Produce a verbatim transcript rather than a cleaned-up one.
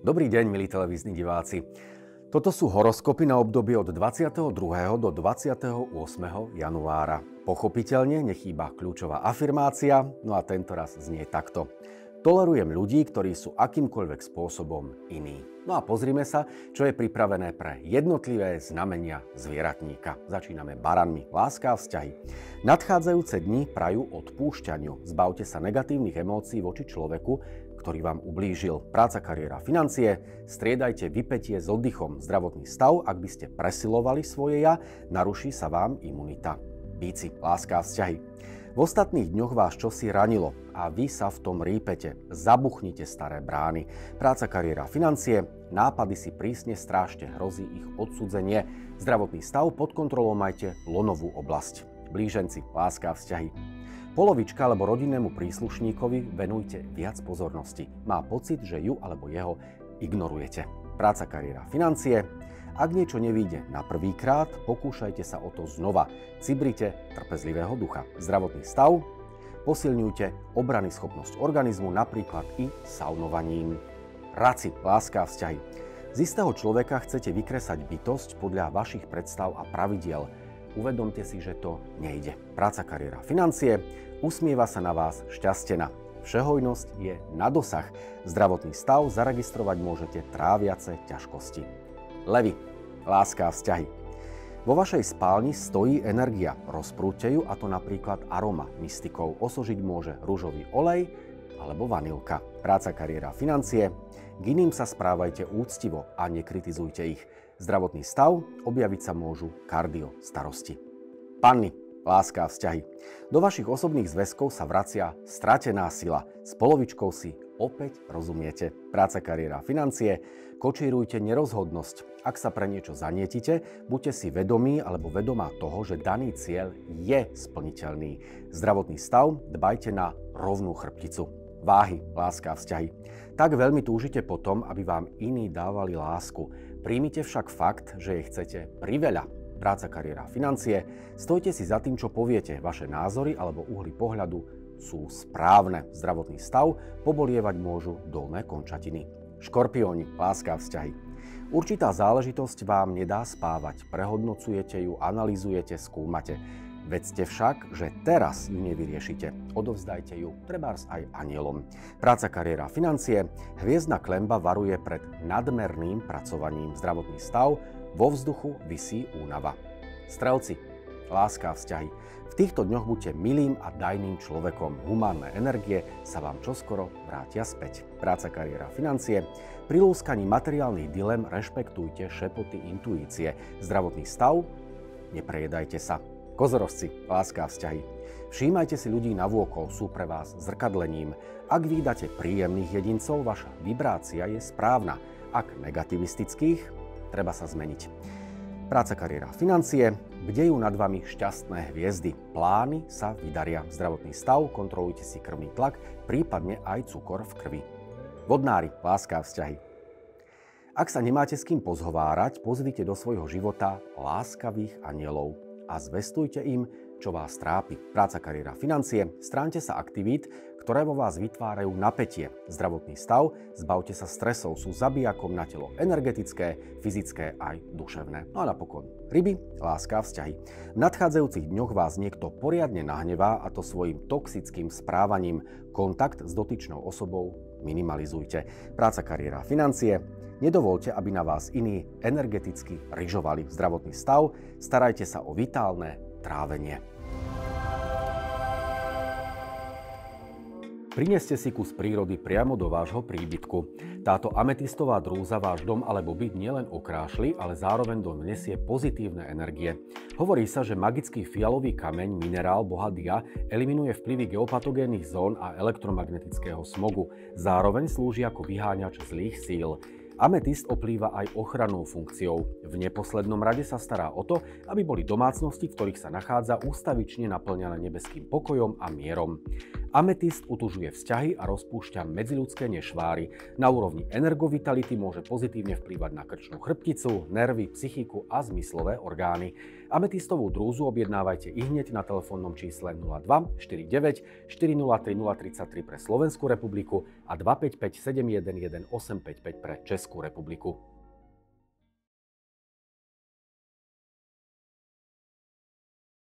Dobrý deň, milí televízni diváci. Toto sú horoskopy na obdobie od dvadsiateho druhého do dvadsiateho ôsmeho januára. Pochopiteľne nechýba kľúčová afirmácia, no a tento raz znie takto. Tolerujem ľudí, ktorí sú akýmkoľvek spôsobom iní. No a pozrime sa, čo je pripravené pre jednotlivé znamenia zvieratníka. Začíname baranmi, láska a vzťahy. Nadchádzajúce dni prajú odpúšťaniu. Zbavte sa negatívnych emócií voči človeku, ktorý vám ublížil. Práca, kariéra, financie. Striedajte vypätie s oddychom. Zdravotný stav, ak by ste presilovali svoje ja, naruší sa vám imunita. Bíci, láska a vzťahy. V ostatných dňoch vás čosi ranilo a vy sa v tom rýpete. Zabuchnite staré brány. Práca, kariéra, financie. Nápady si prísne strážte, hrozí ich odsudzenie. Zdravotný stav, pod kontrolou majte lonovú oblasť. Blíženci, láska a vzťahy. Polovička alebo rodinnému príslušníkovi venujte viac pozornosti. Má pocit, že ju alebo jeho ignorujete. Práca, kariéra, financie. Ak niečo nevyjde na prvýkrát, pokúšajte sa o to znova. Cibrite trpezlivého ducha. Zdravotný stav. Posilňujte obrany schopnosť organizmu, napríklad i saunovaním. Raci, láska a vzťahy. Z istého človeka chcete vykresať bytosť podľa vašich predstav a pravidiel. Uvedomte si, že to nejde. Práca, kariéra, financie. Usmieva sa na vás šťastená. Všehojnosť je na dosah. Zdravotný stav zaregistrovať môžete tráviace ťažkosti. Levi, láska a vzťahy. Vo vašej spálni stojí energia. Rozprúďte ju, a to napríklad aroma mystikou. Osožiť môže ružový olej alebo vanilka. Práca, kariéra, financie. K iným sa správajte úctivo a nekritizujte ich. Zdravotný stav, objaviť sa môžu kardio starosti. Panny, láska a vzťahy. Do vašich osobných zväzkov sa vracia stratená sila. S polovičkou si opäť rozumiete. Práca, kariéra, financie. Kočírujte nerozhodnosť. Ak sa pre niečo zanietite, buďte si vedomí alebo vedomá toho, že daný cieľ je splniteľný. Zdravotný stav, dbajte na rovnú chrbticu. Váhy, láska a vzťahy. Tak veľmi túžite potom, aby vám iní dávali lásku. Príjmite však fakt, že jej chcete priveľa. Práca, kariéra, financie. Stojte si za tým, čo poviete. Vaše názory alebo uhly pohľadu sú správne. Zdravotný stav, pobolievať môžu dolné končatiny. Škorpióni, láska a vzťahy. Určitá záležitosť vám nedá spávať. Prehodnocujete ju, analyzujete, skúmate. Vedzte však, že teraz ju nevyriešite. Odovzdajte ju trebárs aj anielom. Práca, kariéra, financie. Hviezdna klenba varuje pred nadmerným pracovaním. Zdravotný stav. Vo vzduchu visí únava. Strelci, láska a vzťahy. V týchto dňoch buďte milým a dajným človekom. Humánne energie sa vám čoskoro vrátia späť. Práca, kariéra, financie. Pri lúskaní materiálnych dilem rešpektujte šepoty intuície. Zdravotný stav. Neprejedajte sa. Kozorozci, láska a vzťahy. Všímajte si ľudí navôkol, sú pre vás zrkadlením. Ak vydate príjemných jedincov, vaša vibrácia je správna. Ak negativistických, treba sa zmeniť. Práca, kariéra, financie. Bdejú nad vami šťastné hviezdy. Plány sa vydaria. Zdravotný stav, kontrolujte si krvný tlak, prípadne aj cukor v krvi. Vodnári, láska a vzťahy. Ak sa nemáte s kým pozhovárať, pozvite do svojho života láskavých anielov a zvestujte im, čo vás trápi. Práca, kariéra, financie. Stráňte sa aktivít, ktoré vo vás vytvárajú napätie. Zdravotný stav, zbavte sa stresov, sú zabijakom na telo energetické, fyzické aj duševné. No a napokon ryby, láska a vzťahy. V nadchádzajúcich dňoch vás niekto poriadne nahnevá, a to svojim toxickým správaním. Kontakt s dotyčnou osobou minimalizujte. Práca, kariéra, financie. Nedovoľte, aby na vás iní energeticky ryžovali. Zdravotný stav, starajte sa o vitálne trávenie. Prineste si kus prírody priamo do vášho príbytku. Táto ametistová drúza váš dom alebo byt nielen okrášli, ale zároveň donesie pozitívne energie. Hovorí sa, že magický fialový kameň, minerál boha Dia, eliminuje vplyvy geopatogénnych zón a elektromagnetického smogu. Zároveň slúži ako vyháňač zlých síl. Ametist oplýva aj ochrannú funkciou. V neposlednom rade sa stará o to, aby boli domácnosti, v ktorých sa nachádza, ústavične naplňané nebeským pokojom a mierom. Ametist utužuje vzťahy a rozpúšťa medziľudské nešváry. Na úrovni energovitality môže pozitívne vplývať na krčnú chrbticu, nervy, psychiku a zmyslové orgány. Ametistovú drúzu objednávajte ihneď na telefónnom čísle nula dva štyri deväť štyri nula tri nula tri tri pre Slovenskú republiku a dva päť päť sedem jeden jeden osem päť päť pre Českú republiku.